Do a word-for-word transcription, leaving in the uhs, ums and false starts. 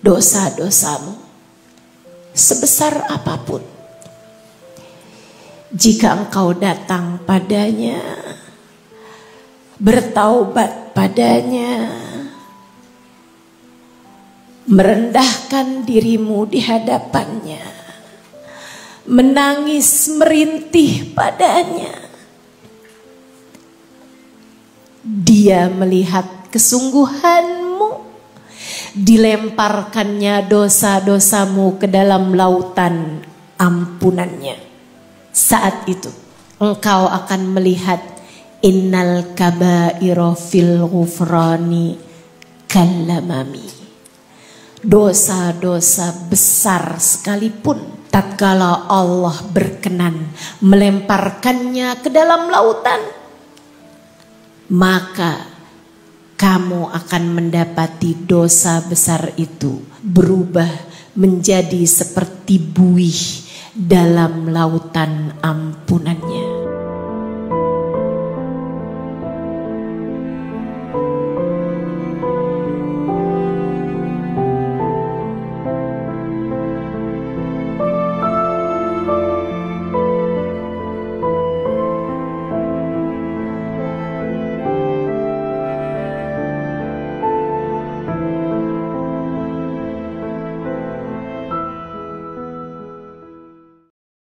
dosa-dosamu sebesar apapun. Jika engkau datang padanya, bertaubat padanya, merendahkan dirimu di hadapannya, menangis merintih padanya, Dia melihat kesungguhanmu, dilemparkannya dosa-dosamu ke dalam lautan ampunannya. Saat itu engkau akan melihat innal kabaira fil ghufrani kallamami. Dosa-dosa besar sekalipun tatkala Allah berkenan melemparkannya ke dalam lautan, maka kamu akan mendapati dosa besar itu berubah menjadi seperti buih dalam lautan ampunannya.